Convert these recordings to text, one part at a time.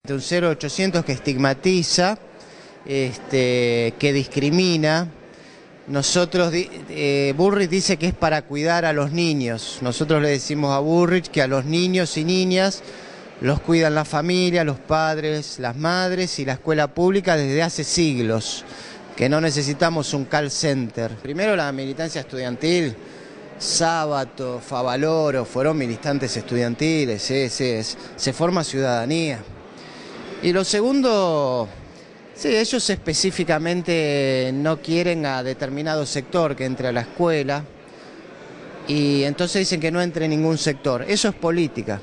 Un 0800 que estigmatiza, que discrimina. Nosotros, Bullrich dice que es para cuidar a los niños. Nosotros le decimos a Bullrich que a los niños y niñas los cuidan la familia, los padres, las madres y la escuela pública desde hace siglos, que no necesitamos un call center. Primero, la militancia estudiantil. Sábato, Favaloro, fueron militantes estudiantiles, se forma ciudadanía. Y lo segundo, sí, ellos específicamente no quieren a determinado sector que entre a la escuela y entonces dicen que no entre ningún sector. Eso es política.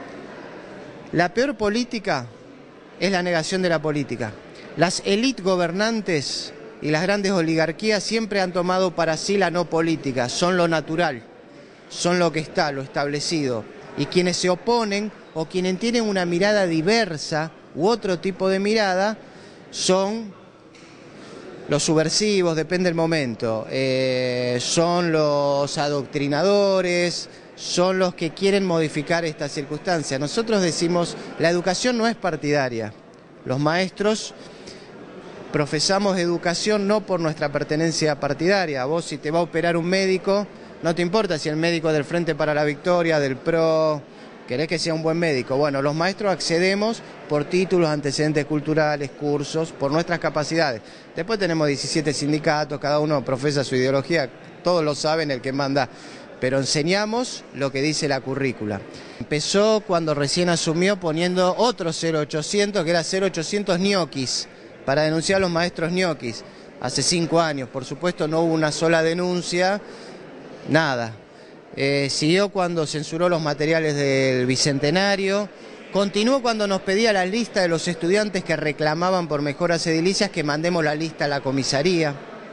La peor política es la negación de la política. Las élites gobernantes y las grandes oligarquías siempre han tomado para sí la no política, son lo natural, son lo que está, lo establecido. Y quienes se oponen o quienes tienen una mirada diversa u otro tipo de mirada son los subversivos, depende del momento, son los adoctrinadores, son los que quieren modificar estas circunstancias. Nosotros decimos, la educación no es partidaria, los maestros profesamos educación no por nuestra pertenencia partidaria. Vos, si te va a operar un médico, no te importa si el médico es del Frente para la Victoria, del PRO, querés que sea un buen médico. Bueno, los maestros accedemos por títulos, antecedentes culturales, cursos, por nuestras capacidades. Después tenemos 17 sindicatos, cada uno profesa su ideología, todos lo saben, el que manda, pero enseñamos lo que dice la currícula. Empezó cuando recién asumió poniendo otro 0800, que era 0800 ñoquis, para denunciar a los maestros ñoquis. Hace 5 años, por supuesto, no hubo una sola denuncia, nada. Siguió cuando censuró los materiales del Bicentenario, continuó cuando nos pedía la lista de los estudiantes que reclamaban por mejoras edilicias, que mandemos la lista a la comisaría.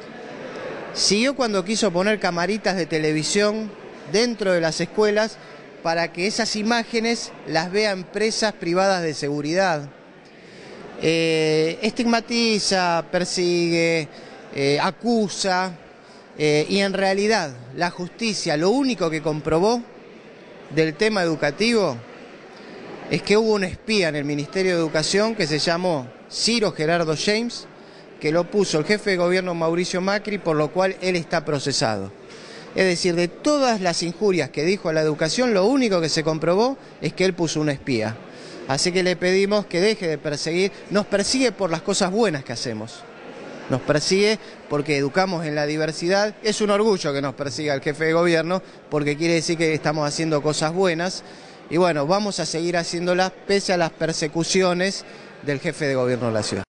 Siguió cuando quiso poner camaritas de televisión dentro de las escuelas para que esas imágenes las vean empresas privadas de seguridad. Estigmatiza, persigue, acusa, y en realidad la justicia lo único que comprobó del tema educativo es que hubo un espía en el Ministerio de Educación que se llamó Ciro Gerardo James, que lo puso el jefe de gobierno Mauricio Macri, por lo cual él está procesado. Es decir, de todas las injurias que dijo a la educación, lo único que se comprobó es que él puso un espía. Así que le pedimos que deje de perseguir, nos persigue por las cosas buenas que hacemos. Nos persigue porque educamos en la diversidad. Es un orgullo que nos persiga el jefe de gobierno porque quiere decir que estamos haciendo cosas buenas. Y bueno, vamos a seguir haciéndolas pese a las persecuciones del jefe de gobierno de la ciudad.